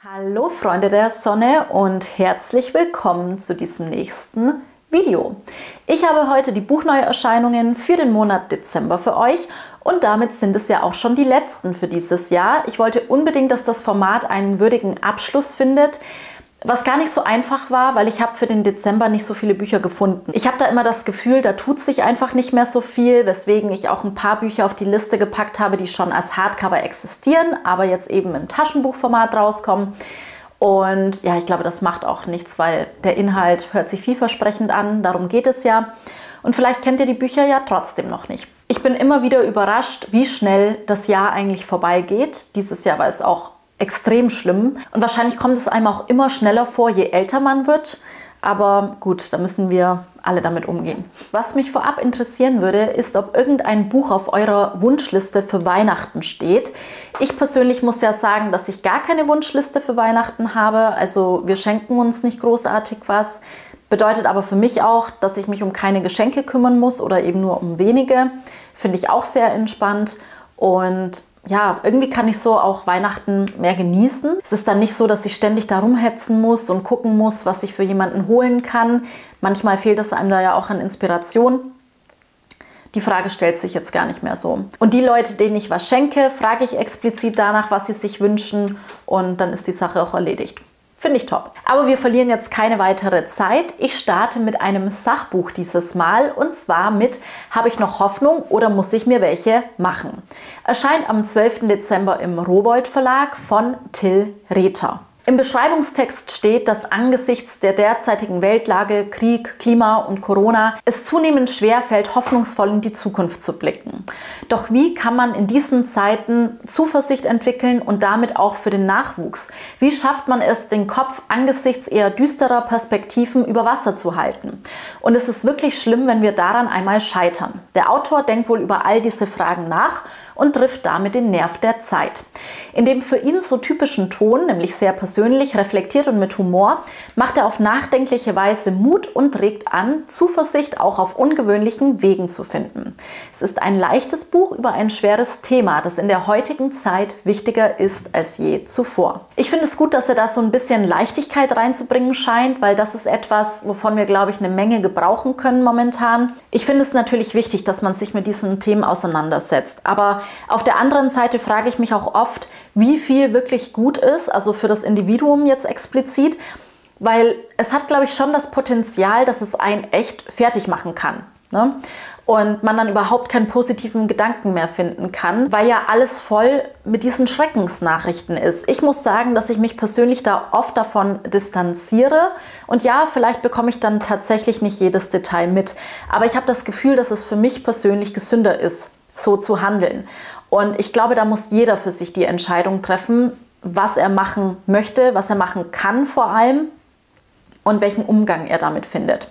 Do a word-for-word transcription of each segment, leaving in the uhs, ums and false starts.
Hallo Freunde der Sonne und herzlich willkommen zu diesem nächsten Video. Ich habe heute die Buchneuerscheinungen für den Monat Dezember für euch und damit sind es ja auch schon die letzten für dieses Jahr. Ich wollte unbedingt, dass das Format einen würdigen Abschluss findet, was gar nicht so einfach war, weil ich habe für den Dezember nicht so viele Bücher gefunden. Ich habe da immer das Gefühl, da tut sich einfach nicht mehr so viel, weswegen ich auch ein paar Bücher auf die Liste gepackt habe, die schon als Hardcover existieren, aber jetzt eben im Taschenbuchformat rauskommen. Und ja, ich glaube, das macht auch nichts, weil der Inhalt hört sich vielversprechend an, darum geht es ja. Und vielleicht kennt ihr die Bücher ja trotzdem noch nicht. Ich bin immer wieder überrascht, wie schnell das Jahr eigentlich vorbeigeht. Dieses Jahr war es auch extrem schlimm und wahrscheinlich kommt es einem auch immer schneller vor, je älter man wird. Aber gut, da müssen wir alle damit umgehen. Was mich vorab interessieren würde, ist, ob irgendein Buch auf eurer Wunschliste für Weihnachten steht. Ich persönlich muss ja sagen, dass ich gar keine Wunschliste für Weihnachten habe. Also wir schenken uns nicht großartig was. Bedeutet aber für mich auch, dass ich mich um keine Geschenke kümmern muss oder eben nur um wenige. Finde ich auch sehr entspannt. Und ja, irgendwie kann ich so auch Weihnachten mehr genießen. Es ist dann nicht so, dass ich ständig da rumhetzen muss und gucken muss, was ich für jemanden holen kann. Manchmal fehlt es einem da ja auch an Inspiration. Die Frage stellt sich jetzt gar nicht mehr so. Und die Leute, denen ich was schenke, frage ich explizit danach, was sie sich wünschen und dann ist die Sache auch erledigt. Finde ich top. Aber wir verlieren jetzt keine weitere Zeit. Ich starte mit einem Sachbuch dieses Mal und zwar mit Habe ich noch Hoffnung oder muss ich mir welche machen? Erscheint am zwölften Dezember im Rowohlt Verlag von Till Rether. Im Beschreibungstext steht, dass angesichts der derzeitigen Weltlage, Krieg, Klima und Corona es zunehmend schwer fällt, hoffnungsvoll in die Zukunft zu blicken. Doch wie kann man in diesen Zeiten Zuversicht entwickeln und damit auch für den Nachwuchs? Wie schafft man es, den Kopf angesichts eher düsterer Perspektiven über Wasser zu halten? Und es ist wirklich schlimm, wenn wir daran einmal scheitern. Der Autor denkt wohl über all diese Fragen nach und trifft damit den Nerv der Zeit. In dem für ihn so typischen Ton, nämlich sehr persönlich, reflektiert und mit Humor, macht er auf nachdenkliche Weise Mut und regt an, Zuversicht auch auf ungewöhnlichen Wegen zu finden. Es ist ein leichtes Buch über ein schweres Thema, das in der heutigen Zeit wichtiger ist als je zuvor. Ich finde es gut, dass er da so ein bisschen Leichtigkeit reinzubringen scheint, weil das ist etwas, wovon wir, glaube ich, eine Menge gebrauchen können momentan. Ich finde es natürlich wichtig, dass man sich mit diesen Themen auseinandersetzt, aber auf der anderen Seite frage ich mich auch oft, wie viel wirklich gut ist, also für das Individuum jetzt explizit, weil es hat, glaube ich, schon das Potenzial, dass es einen echt fertig machen kann, ne? Und man dann überhaupt keinen positiven Gedanken mehr finden kann, weil ja alles voll mit diesen Schreckensnachrichten ist. Ich muss sagen, dass ich mich persönlich da oft davon distanziere und ja, vielleicht bekomme ich dann tatsächlich nicht jedes Detail mit, aber ich habe das Gefühl, dass es für mich persönlich gesünder ist, so zu handeln. Und ich glaube, da muss jeder für sich die Entscheidung treffen, was er machen möchte, was er machen kann vor allem und welchen Umgang er damit findet.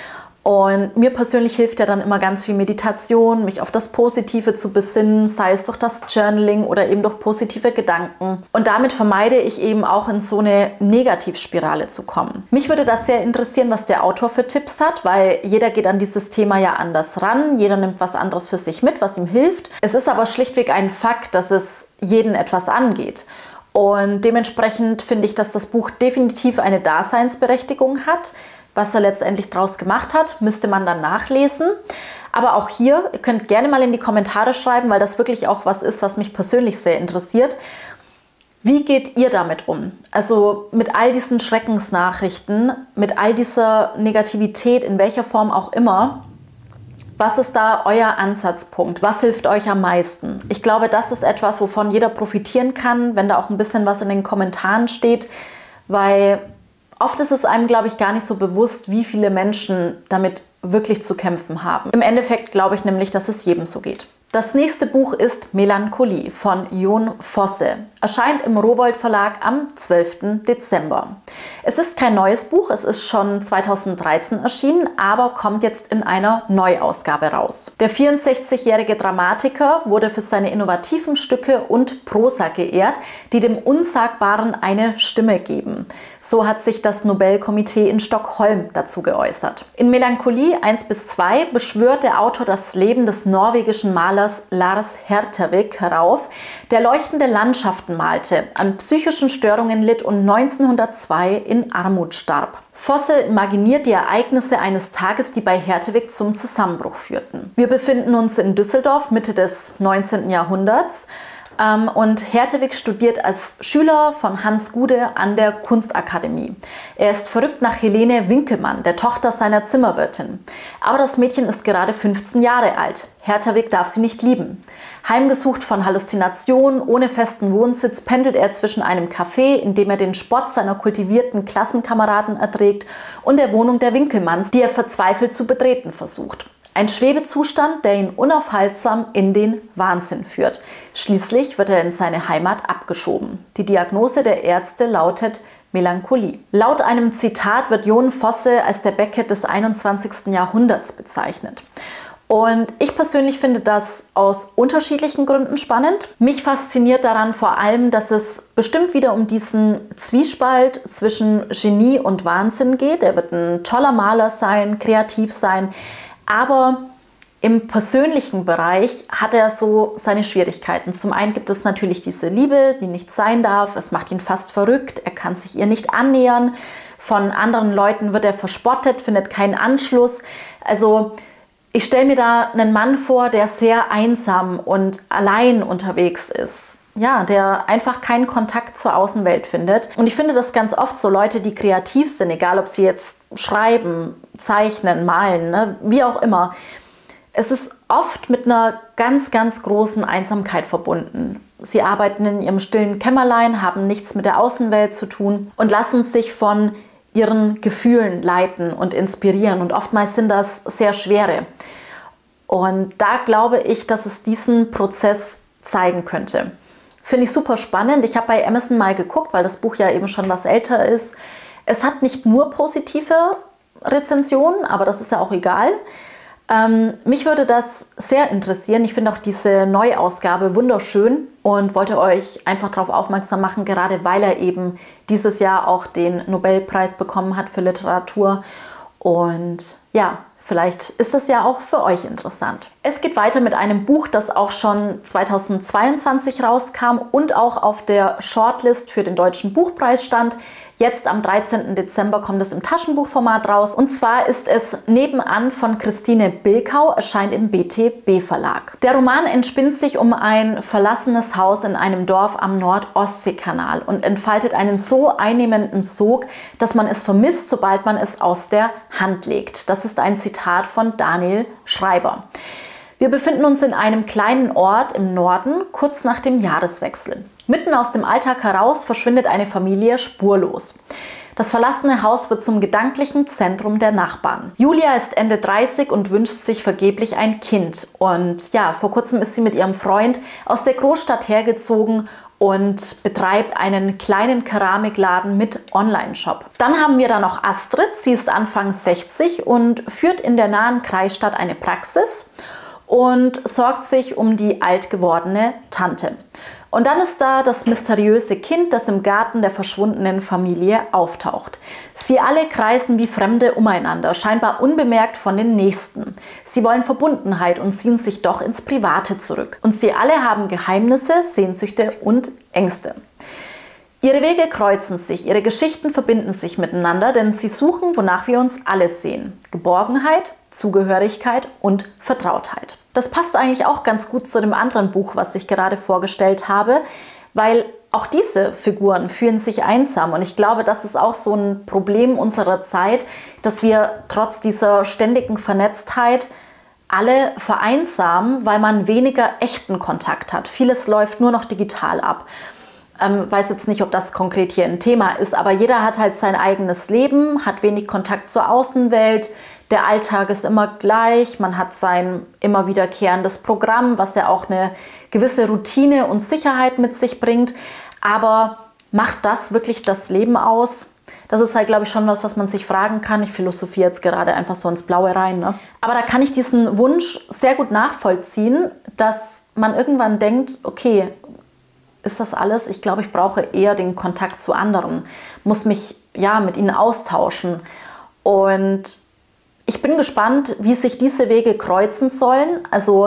Und mir persönlich hilft ja dann immer ganz viel Meditation, mich auf das Positive zu besinnen, sei es durch das Journaling oder eben durch positive Gedanken. Und damit vermeide ich eben auch in so eine Negativspirale zu kommen. Mich würde das sehr interessieren, was der Autor für Tipps hat, weil jeder geht an dieses Thema ja anders ran. Jeder nimmt was anderes für sich mit, was ihm hilft. Es ist aber schlichtweg ein Fakt, dass es jeden etwas angeht. Und dementsprechend finde ich, dass das Buch definitiv eine Daseinsberechtigung hat. Was er letztendlich draus gemacht hat, müsste man dann nachlesen. Aber auch hier, ihr könnt gerne mal in die Kommentare schreiben, weil das wirklich auch was ist, was mich persönlich sehr interessiert. Wie geht ihr damit um? Also mit all diesen Schreckensnachrichten, mit all dieser Negativität, in welcher Form auch immer. Was ist da euer Ansatzpunkt? Was hilft euch am meisten? Ich glaube, das ist etwas, wovon jeder profitieren kann, wenn da auch ein bisschen was in den Kommentaren steht, weil oft ist es einem, glaube ich, gar nicht so bewusst, wie viele Menschen damit wirklich zu kämpfen haben. Im Endeffekt glaube ich nämlich, dass es jedem so geht. Das nächste Buch ist Melancholie von Jon Fosse. Erscheint im Rowohlt Verlag am zwölften Dezember. Es ist kein neues Buch, es ist schon zweitausenddreizehn erschienen, aber kommt jetzt in einer Neuausgabe raus. Der vierundsechzigjährige Dramatiker wurde für seine innovativen Stücke und Prosa geehrt, die dem Unsagbaren eine Stimme geben. So hat sich das Nobelkomitee in Stockholm dazu geäußert. In Melancholie eins bis zwei beschwört der Autor das Leben des norwegischen Malers Malers Lars Hertervik herauf, der leuchtende Landschaften malte, an psychischen Störungen litt und neunzehnhundertzwei in Armut starb. Fosse imaginiert die Ereignisse eines Tages, die bei Hertervik zum Zusammenbruch führten. Wir befinden uns in Düsseldorf, Mitte des neunzehnten Jahrhunderts. Und Hertervik studiert als Schüler von Hans Gude an der Kunstakademie. Er ist verrückt nach Helene Winkelmann, der Tochter seiner Zimmerwirtin. Aber das Mädchen ist gerade fünfzehn Jahre alt. Hertervik darf sie nicht lieben. Heimgesucht von Halluzinationen, ohne festen Wohnsitz, pendelt er zwischen einem Café, in dem er den Spott seiner kultivierten Klassenkameraden erträgt, und der Wohnung der Winkelmanns, die er verzweifelt zu betreten versucht. Ein Schwebezustand, der ihn unaufhaltsam in den Wahnsinn führt. Schließlich wird er in seine Heimat abgeschoben. Die Diagnose der Ärzte lautet Melancholie. Laut einem Zitat wird Jon Fosse als der Beckett des einundzwanzigsten Jahrhunderts bezeichnet. Und ich persönlich finde das aus unterschiedlichen Gründen spannend. Mich fasziniert daran vor allem, dass es bestimmt wieder um diesen Zwiespalt zwischen Genie und Wahnsinn geht. Er wird ein toller Maler sein, kreativ sein, aber im persönlichen Bereich hat er so seine Schwierigkeiten. Zum einen gibt es natürlich diese Liebe, die nicht sein darf. Es macht ihn fast verrückt. Er kann sich ihr nicht annähern. Von anderen Leuten wird er verspottet, findet keinen Anschluss. Also ich stelle mir da einen Mann vor, der sehr einsam und allein unterwegs ist. Ja, der einfach keinen Kontakt zur Außenwelt findet. Und ich finde das ganz oft so, Leute, die kreativ sind, egal ob sie jetzt schreiben, zeichnen, malen, ne, wie auch immer. Es ist oft mit einer ganz, ganz großen Einsamkeit verbunden. Sie arbeiten in ihrem stillen Kämmerlein, haben nichts mit der Außenwelt zu tun und lassen sich von ihren Gefühlen leiten und inspirieren. Und oftmals sind das sehr schwere. Und da glaube ich, dass es diesen Prozess zeigen könnte. Finde ich super spannend. Ich habe bei Amazon mal geguckt, weil das Buch ja eben schon was älter ist. Es hat nicht nur positive Rezensionen, aber das ist ja auch egal. Ähm, mich würde das sehr interessieren. Ich finde auch diese Neuausgabe wunderschön und wollte euch einfach darauf aufmerksam machen, gerade weil er eben dieses Jahr auch den Nobelpreis bekommen hat für Literatur. Und ja, vielleicht ist das ja auch für euch interessant. Es geht weiter mit einem Buch, das auch schon zweitausendzweiundzwanzig rauskam und auch auf der Shortlist für den Deutschen Buchpreis stand. Jetzt am dreizehnten Dezember kommt es im Taschenbuchformat raus. Und zwar ist es Nebenan von Christine Bilkau, erscheint im B T B Verlag. Der Roman entspinnt sich um ein verlassenes Haus in einem Dorf am Nord-Ostsee-Kanal und entfaltet einen so einnehmenden Sog, dass man es vermisst, sobald man es aus der Hand legt. Das ist ein Zitat von Daniel Schreiber. Wir befinden uns in einem kleinen Ort im Norden, kurz nach dem Jahreswechsel. Mitten aus dem Alltag heraus verschwindet eine Familie spurlos. Das verlassene Haus wird zum gedanklichen Zentrum der Nachbarn. Julia ist Ende dreißig und wünscht sich vergeblich ein Kind. Und ja, vor kurzem ist sie mit ihrem Freund aus der Großstadt hergezogen und betreibt einen kleinen Keramikladen mit Online-Shop. Dann haben wir da noch Astrid. Sie ist Anfang sechzig und führt in der nahen Kreisstadt eine Praxis und sorgt sich um die alt gewordene Tante. Und dann ist da das mysteriöse Kind, das im Garten der verschwundenen Familie auftaucht. Sie alle kreisen wie Fremde umeinander, scheinbar unbemerkt von den Nächsten. Sie wollen Verbundenheit und ziehen sich doch ins Private zurück. Und sie alle haben Geheimnisse, Sehnsüchte und Ängste. Ihre Wege kreuzen sich, ihre Geschichten verbinden sich miteinander, denn sie suchen, wonach wir uns alle sehen. Geborgenheit, Zugehörigkeit und Vertrautheit. Das passt eigentlich auch ganz gut zu dem anderen Buch, was ich gerade vorgestellt habe, weil auch diese Figuren fühlen sich einsam. Und ich glaube, das ist auch so ein Problem unserer Zeit, dass wir trotz dieser ständigen Vernetztheit alle vereinsamen, weil man weniger echten Kontakt hat. Vieles läuft nur noch digital ab. Ähm, weiß jetzt nicht, ob das konkret hier ein Thema ist, aber jeder hat halt sein eigenes Leben, hat wenig Kontakt zur Außenwelt. Der Alltag ist immer gleich, man hat sein immer wiederkehrendes Programm, was ja auch eine gewisse Routine und Sicherheit mit sich bringt. Aber macht das wirklich das Leben aus? Das ist halt, glaube ich, schon was, was man sich fragen kann. Ich philosophiere jetzt gerade einfach so ins Blaue rein, ne? Aber da kann ich diesen Wunsch sehr gut nachvollziehen, dass man irgendwann denkt, okay, ist das alles? Ich glaube, ich brauche eher den Kontakt zu anderen, muss mich ja mit ihnen austauschen. Und ich bin gespannt, wie sich diese Wege kreuzen sollen. Also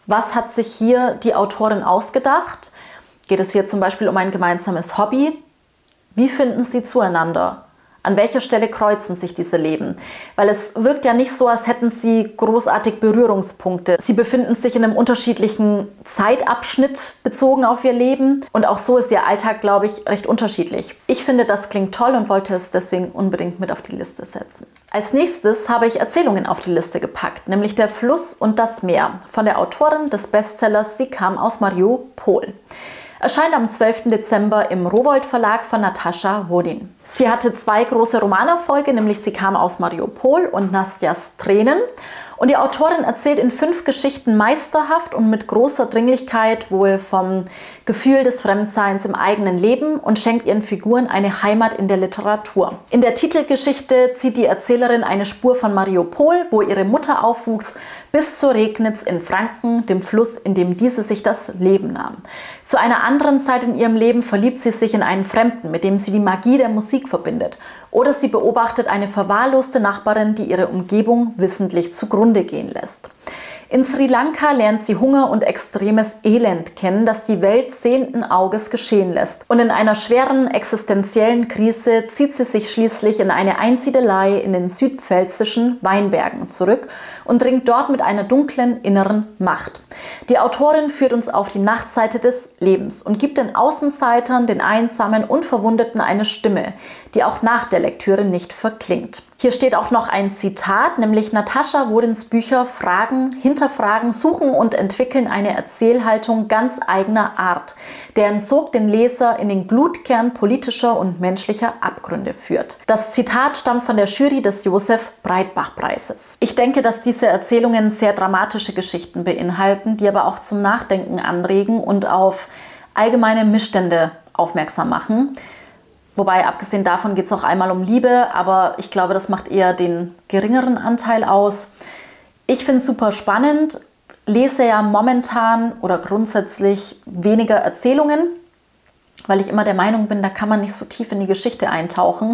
Was hat sich hier die Autorin ausgedacht? Geht es hier zum Beispiel um ein gemeinsames Hobby? Wie finden sie zueinander? An welcher Stelle kreuzen sich diese Leben? Weil es wirkt ja nicht so, als hätten sie großartig Berührungspunkte. Sie befinden sich in einem unterschiedlichen Zeitabschnitt bezogen auf ihr Leben. Und auch so ist ihr Alltag, glaube ich, recht unterschiedlich. Ich finde, das klingt toll und wollte es deswegen unbedingt mit auf die Liste setzen. Als nächstes habe ich Erzählungen auf die Liste gepackt, nämlich Der Fluss und das Meer von der Autorin des Bestsellers Sie kam aus Mariupol. Erscheint am zwölften Dezember im Rowohlt Verlag von Natascha Wodin. Sie hatte zwei große Romanerfolge, nämlich Sie kam aus Mariupol und Nastjas Tränen. Und die Autorin erzählt in fünf Geschichten meisterhaft und mit großer Dringlichkeit wohl vom Gefühl des Fremdseins im eigenen Leben und schenkt ihren Figuren eine Heimat in der Literatur. In der Titelgeschichte zieht die Erzählerin eine Spur von Mariupol, wo ihre Mutter aufwuchs, bis zur Regnitz in Franken, dem Fluss, in dem diese sich das Leben nahm. Zu einer anderen Zeit in ihrem Leben verliebt sie sich in einen Fremden, mit dem sie die Magie der Musik verbindet. Oder sie beobachtet eine verwahrloste Nachbarin, die ihre Umgebung wissentlich zugrunde gehen lässt. In Sri Lanka lernt sie Hunger und extremes Elend kennen, das die Welt sehenden Auges geschehen lässt. Und in einer schweren existenziellen Krise zieht sie sich schließlich in eine Einsiedelei in den südpfälzischen Weinbergen zurück und dringt dort mit einer dunklen inneren Macht. Die Autorin führt uns auf die Nachtseite des Lebens und gibt den Außenseitern, den Einsamen und Verwundeten eine Stimme, die auch nach der Lektüre nicht verklingt. Hier steht auch noch ein Zitat, nämlich Natascha Wodins Bücher fragen, hinterfragen, suchen und entwickeln eine Erzählhaltung ganz eigener Art, deren Sog den Leser in den Glutkern politischer und menschlicher Abgründe führt. Das Zitat stammt von der Jury des Josef Breitbach-Preises. Ich denke, dass diese Erzählungen sehr dramatische Geschichten beinhalten, die aber auch zum Nachdenken anregen und auf allgemeine Missstände aufmerksam machen. Wobei, abgesehen davon geht es auch einmal um Liebe, aber ich glaube, das macht eher den geringeren Anteil aus. Ich finde es super spannend, lese ja momentan oder grundsätzlich weniger Erzählungen, weil ich immer der Meinung bin, da kann man nicht so tief in die Geschichte eintauchen.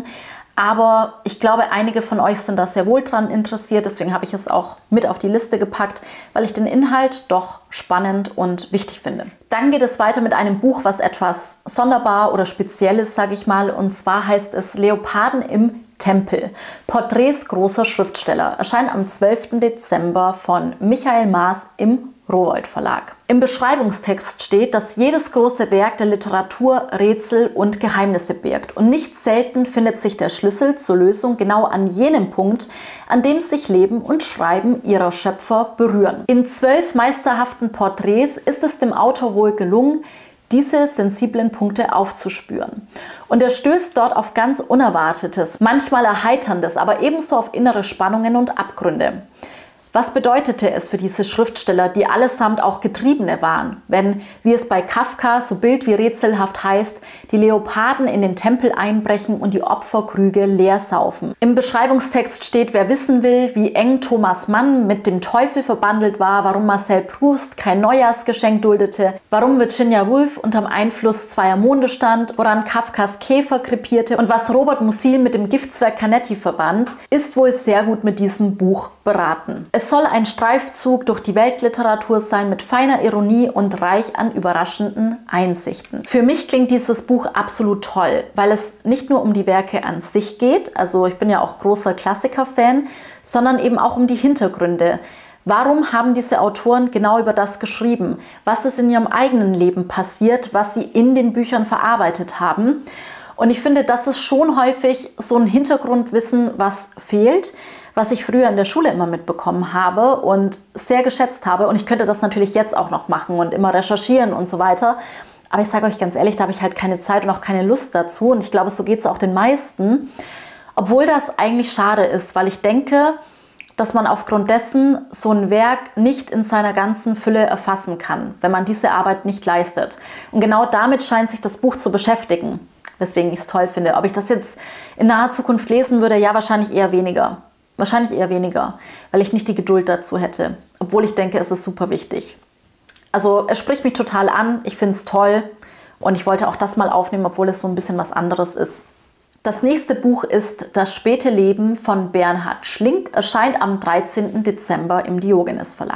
Aber ich glaube, einige von euch sind da sehr wohl dran interessiert, deswegen habe ich es auch mit auf die Liste gepackt, weil ich den Inhalt doch spannend und wichtig finde. Dann geht es weiter mit einem Buch, was etwas sonderbar oder speziell ist, sage ich mal, und zwar heißt es Leoparden im Tempel. Porträts großer Schriftsteller. Erscheint am zwölften Dezember von Michael Maas im Rowohlt Verlag. Im Beschreibungstext steht, dass jedes große Werk der Literatur Rätsel und Geheimnisse birgt. Und nicht selten findet sich der Schlüssel zur Lösung genau an jenem Punkt, an dem sich Leben und Schreiben ihrer Schöpfer berühren. In zwölf meisterhaften Porträts ist es dem Autor wohl gelungen, diese sensiblen Punkte aufzuspüren. Und er stößt dort auf ganz Unerwartetes, manchmal Erheiterndes, aber ebenso auf innere Spannungen und Abgründe. Was bedeutete es für diese Schriftsteller, die allesamt auch Getriebene waren, wenn, wie es bei Kafka so bild- wie rätselhaft heißt, die Leoparden in den Tempel einbrechen und die Opferkrüge leer saufen? Im Beschreibungstext steht, wer wissen will, wie eng Thomas Mann mit dem Teufel verbandelt war, warum Marcel Proust kein Neujahrsgeschenk duldete, warum Virginia Woolf unterm Einfluss zweier Monde stand, woran Kafkas Käfer krepierte und was Robert Musil mit dem Giftzwerg Canetti verband, ist wohl sehr gut mit diesem Buch beraten. Es Es soll ein Streifzug durch die Weltliteratur sein mit feiner Ironie und reich an überraschenden Einsichten. Für mich klingt dieses Buch absolut toll, weil es nicht nur um die Werke an sich geht, also ich bin ja auch großer Klassiker-Fan, sondern eben auch um die Hintergründe. Warum haben diese Autoren genau über das geschrieben? Was ist in ihrem eigenen Leben passiert, was sie in den Büchern verarbeitet haben? Und ich finde, das ist schon häufig so ein Hintergrundwissen, was fehlt, was ich früher in der Schule immer mitbekommen habe und sehr geschätzt habe. Und ich könnte das natürlich jetzt auch noch machen und immer recherchieren und so weiter. Aber ich sage euch ganz ehrlich, da habe ich halt keine Zeit und auch keine Lust dazu. Und ich glaube, so geht es auch den meisten. Obwohl das eigentlich schade ist, weil ich denke, dass man aufgrund dessen so ein Werk nicht in seiner ganzen Fülle erfassen kann, wenn man diese Arbeit nicht leistet. Und genau damit scheint sich das Buch zu beschäftigen, weswegen ich es toll finde. Ob ich das jetzt in naher Zukunft lesen würde, ja, wahrscheinlich eher weniger. Wahrscheinlich eher weniger, weil ich nicht die Geduld dazu hätte. Obwohl ich denke, es ist super wichtig. Also es spricht mich total an, ich finde es toll und ich wollte auch das mal aufnehmen, obwohl es so ein bisschen was anderes ist. Das nächste Buch ist Das späte Leben von Bernhard Schlink, erscheint am dreizehnten Dezember im Diogenes Verlag.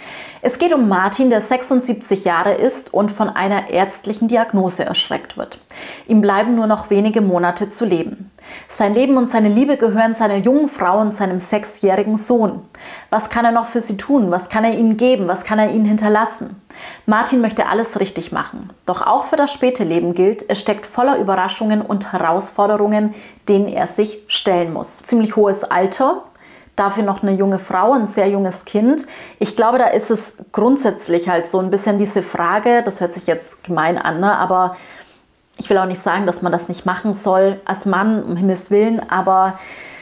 Es geht um Martin, der sechsundsiebzig Jahre ist und von einer ärztlichen Diagnose erschreckt wird. Ihm bleiben nur noch wenige Monate zu leben. Sein Leben und seine Liebe gehören seiner jungen Frau und seinem sechsjährigen Sohn. Was kann er noch für sie tun? Was kann er ihnen geben? Was kann er ihnen hinterlassen? Martin möchte alles richtig machen. Doch auch für das späte Leben gilt, es steckt voller Überraschungen und Herausforderungen, denen er sich stellen muss. Ziemlich hohes Alter. Dafür noch eine junge Frau, ein sehr junges Kind. Ich glaube, da ist es grundsätzlich halt so ein bisschen diese Frage, das hört sich jetzt gemein an, ne? Aber ich will auch nicht sagen, dass man das nicht machen soll als Mann, um Himmels Willen, aber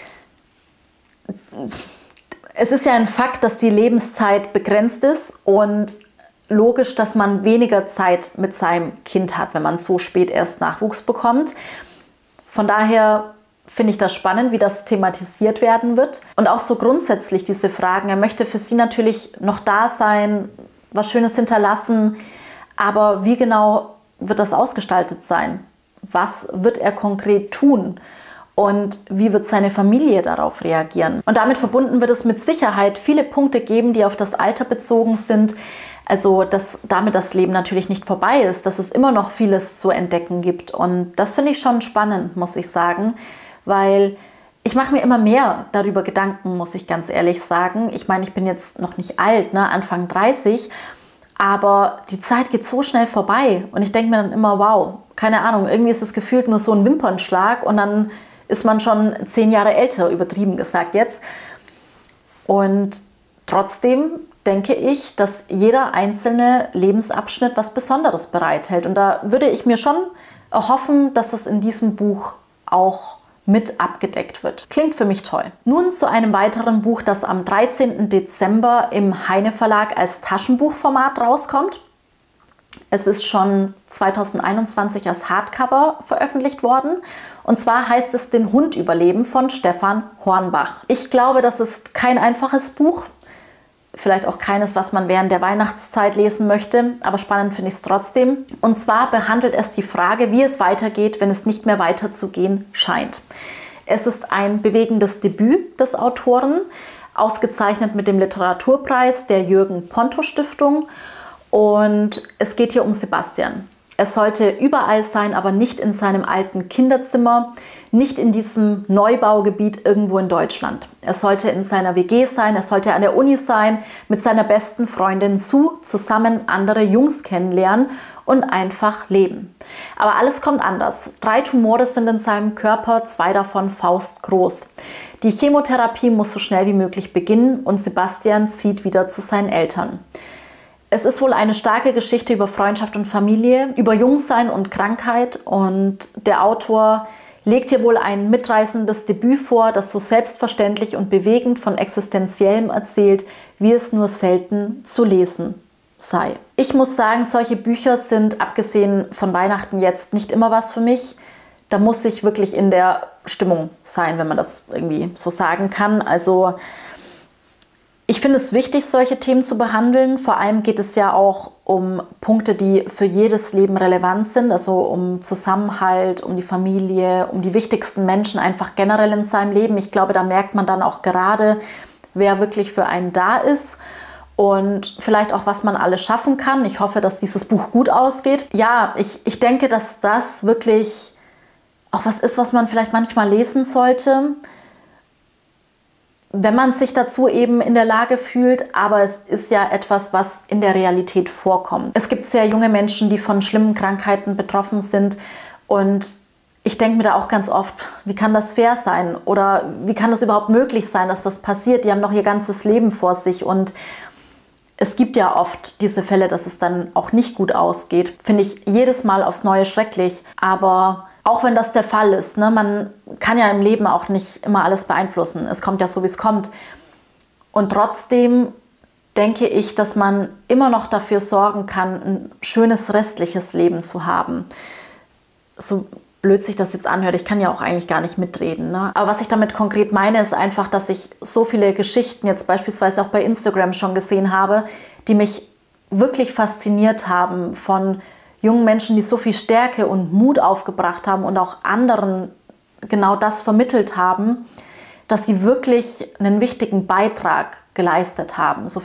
es ist ja ein Fakt, dass die Lebenszeit begrenzt ist und logisch, dass man weniger Zeit mit seinem Kind hat, wenn man so spät erst Nachwuchs bekommt. Von daher finde ich das spannend, wie das thematisiert werden wird. Und auch so grundsätzlich diese Fragen. Er möchte für sie natürlich noch da sein, was Schönes hinterlassen. Aber wie genau wird das ausgestaltet sein? Was wird er konkret tun? Und wie wird seine Familie darauf reagieren? Und damit verbunden wird es mit Sicherheit viele Punkte geben, die auf das Alter bezogen sind. Also, dass damit das Leben natürlich nicht vorbei ist, dass es immer noch vieles zu entdecken gibt. Und das finde ich schon spannend, muss ich sagen. Weil ich mache mir immer mehr darüber Gedanken, muss ich ganz ehrlich sagen. Ich meine, ich bin jetzt noch nicht alt, ne, Anfang dreißig, aber die Zeit geht so schnell vorbei und ich denke mir dann immer, wow, keine Ahnung, irgendwie ist es gefühlt nur so ein Wimpernschlag und dann ist man schon zehn Jahre älter, übertrieben gesagt jetzt. Und trotzdem denke ich, dass jeder einzelne Lebensabschnitt was Besonderes bereithält. Und da würde ich mir schon erhoffen, dass es in diesem Buch auch mit abgedeckt wird. Klingt für mich toll. Nun zu einem weiteren Buch, das am dreizehnten Dezember im Heine Verlag als Taschenbuchformat rauskommt. Es ist schon zweitausendeinundzwanzig als Hardcover veröffentlicht worden. Und zwar heißt es Den Hund überleben von Stefan Hornbach. Ich glaube, das ist kein einfaches Buch. Vielleicht auch keines, was man während der Weihnachtszeit lesen möchte, aber spannend finde ich es trotzdem. Und zwar behandelt es die Frage, wie es weitergeht, wenn es nicht mehr weiterzugehen scheint. Es ist ein bewegendes Debüt des Autoren, ausgezeichnet mit dem Literaturpreis der Jürgen-Ponto-Stiftung. Und es geht hier um Sebastian. Er sollte überall sein, aber nicht in seinem alten Kinderzimmer, nicht in diesem Neubaugebiet irgendwo in Deutschland. Er sollte in seiner W G sein, er sollte an der Uni sein, mit seiner besten Freundin Sue zusammen andere Jungs kennenlernen und einfach leben. Aber alles kommt anders. Drei Tumore sind in seinem Körper, zwei davon faustgroß. Die Chemotherapie muss so schnell wie möglich beginnen und Sebastian zieht wieder zu seinen Eltern. Es ist wohl eine starke Geschichte über Freundschaft und Familie, über Jungsein und Krankheit, und der Autor legt hier wohl ein mitreißendes Debüt vor, das so selbstverständlich und bewegend von Existenziellem erzählt, wie es nur selten zu lesen sei. Ich muss sagen, solche Bücher sind, abgesehen von Weihnachten jetzt, nicht immer was für mich. Da muss ich wirklich in der Stimmung sein, wenn man das irgendwie so sagen kann. Also ich finde es wichtig, solche Themen zu behandeln. Vor allem geht es ja auch um Punkte, die für jedes Leben relevant sind. Also um Zusammenhalt, um die Familie, um die wichtigsten Menschen einfach generell in seinem Leben. Ich glaube, da merkt man dann auch gerade, wer wirklich für einen da ist. Und vielleicht auch, was man alles schaffen kann. Ich hoffe, dass dieses Buch gut ausgeht. Ja, ich, ich denke, dass das wirklich auch was ist, was man vielleicht manchmal lesen sollte, wenn man sich dazu eben in der Lage fühlt, aber es ist ja etwas, was in der Realität vorkommt. Es gibt sehr junge Menschen, die von schlimmen Krankheiten betroffen sind, und ich denke mir da auch ganz oft, wie kann das fair sein oder wie kann das überhaupt möglich sein, dass das passiert? Die haben noch ihr ganzes Leben vor sich, und es gibt ja oft diese Fälle, dass es dann auch nicht gut ausgeht. Finde ich jedes Mal aufs Neue schrecklich, aber auch wenn das der Fall ist, ne, man kann ja im Leben auch nicht immer alles beeinflussen. Es kommt ja so, wie es kommt. Und trotzdem denke ich, dass man immer noch dafür sorgen kann, ein schönes restliches Leben zu haben. So blöd sich das jetzt anhört, ich kann ja auch eigentlich gar nicht mitreden, ne? Aber was ich damit konkret meine, ist einfach, dass ich so viele Geschichten jetzt beispielsweise auch bei Instagram schon gesehen habe, die mich wirklich fasziniert haben, von jungen Menschen, die so viel Stärke und Mut aufgebracht haben und auch anderen genau das vermittelt haben, dass sie wirklich einen wichtigen Beitrag geleistet haben, so für die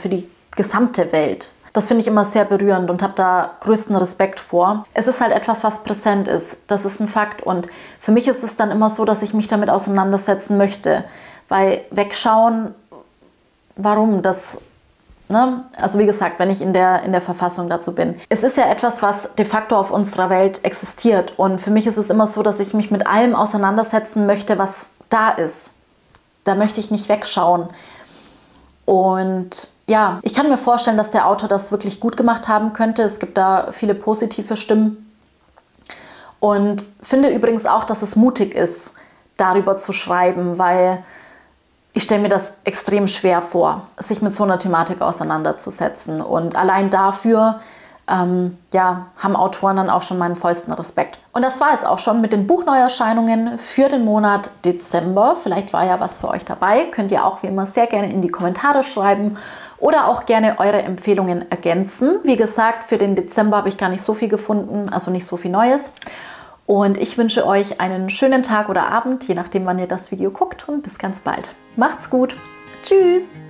gesamte Welt. Das finde ich immer sehr berührend und habe da größten Respekt vor. Es ist halt etwas, was präsent ist. Das ist ein Fakt. Und für mich ist es dann immer so, dass ich mich damit auseinandersetzen möchte. Weil wegschauen, warum das... Ne? Also wie gesagt, wenn ich in der, in der Verfassung dazu bin. Es ist ja etwas, was de facto auf unserer Welt existiert. Und für mich ist es immer so, dass ich mich mit allem auseinandersetzen möchte, was da ist. Da möchte ich nicht wegschauen. Und ja, ich kann mir vorstellen, dass der Autor das wirklich gut gemacht haben könnte. Es gibt da viele positive Stimmen. Und finde übrigens auch, dass es mutig ist, darüber zu schreiben, weil ich stelle mir das extrem schwer vor, sich mit so einer Thematik auseinanderzusetzen. Und allein dafür ähm, ja, haben Autoren dann auch schon meinen vollsten Respekt. Und das war es auch schon mit den Buchneuerscheinungen für den Monat Dezember. Vielleicht war ja was für euch dabei. Könnt ihr auch wie immer sehr gerne in die Kommentare schreiben oder auch gerne eure Empfehlungen ergänzen. Wie gesagt, für den Dezember habe ich gar nicht so viel gefunden, also nicht so viel Neues. Und ich wünsche euch einen schönen Tag oder Abend, je nachdem, wann ihr das Video guckt, und bis ganz bald. Macht's gut. Tschüss.